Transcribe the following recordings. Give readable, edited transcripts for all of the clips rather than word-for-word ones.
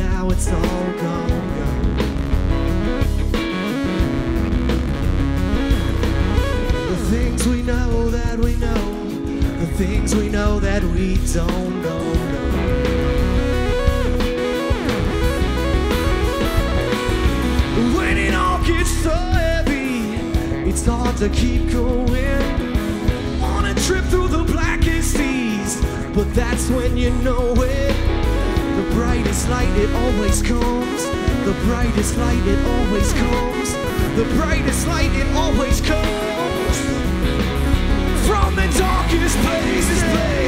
now it's all gone, gone. The things we know that we know, the things we know that we don't know. When it all gets so heavy, it's hard to keep going. On a trip through the blackest seas, but that's when you know it. The brightest light, it always comes. The brightest light, it always comes. The brightest light, it always comes. From the darkest places,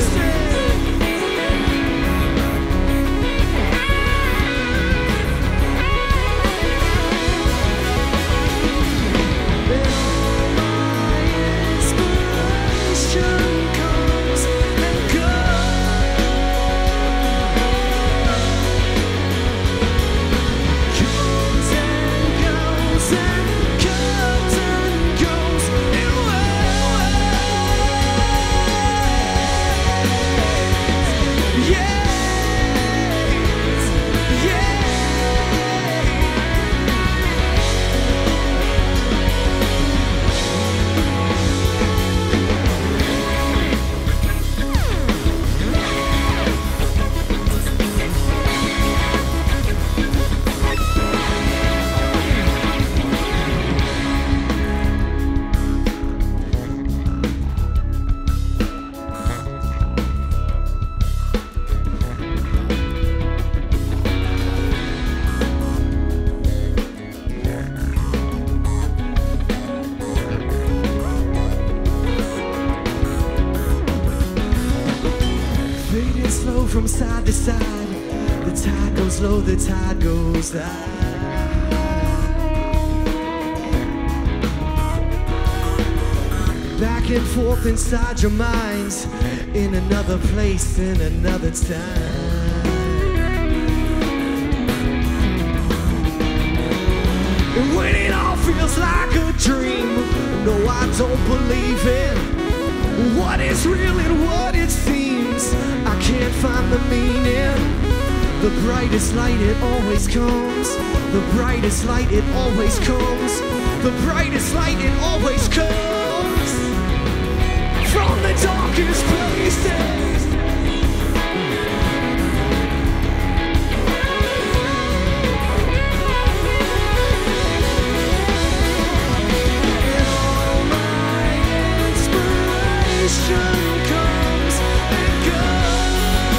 from side to side, the tide goes low, the tide goes high. Back and forth inside your minds, in another place, in another time. And when it all feels like a dream, no, I don't believe in what is real and what it seems. I can't find the meaning. The brightest light, it always comes. The brightest light, it always comes. The brightest light, it always comes. From the darkest places. And all my inspiration comes and goes.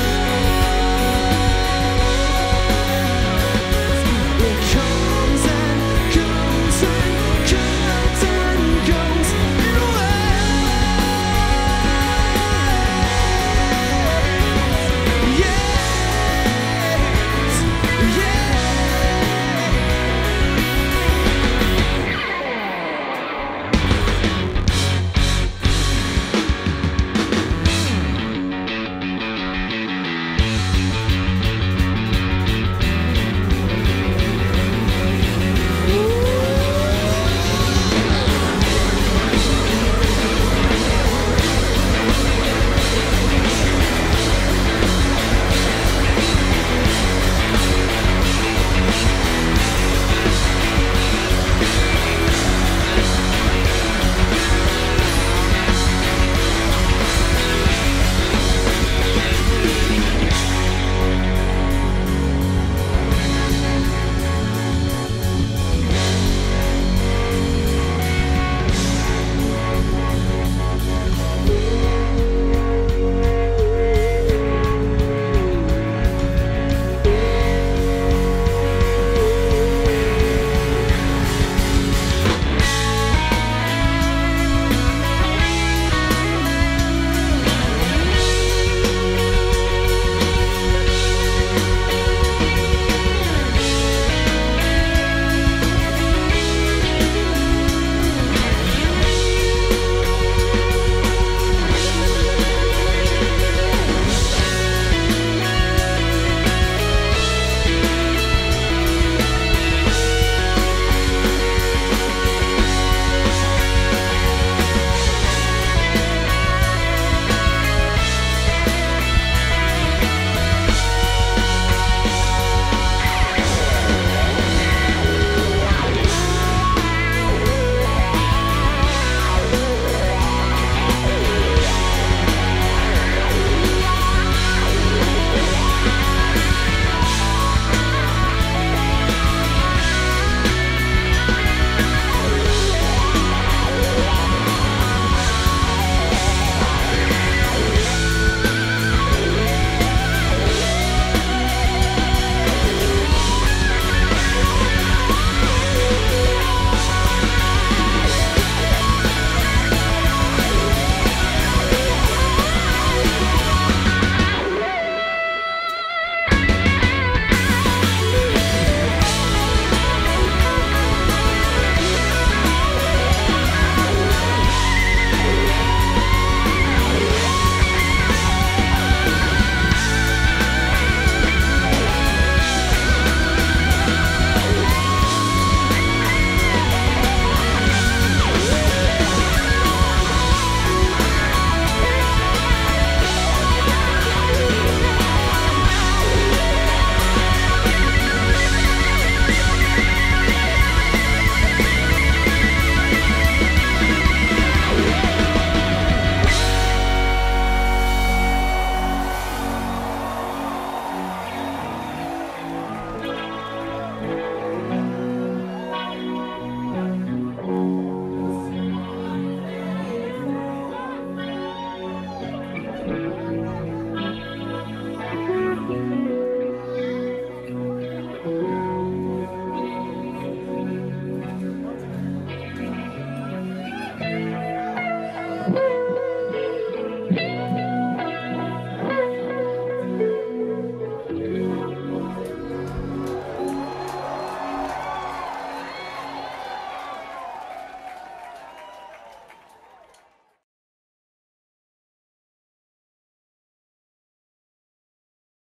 It comes and goes and comes and goes in a way. Yes, yes.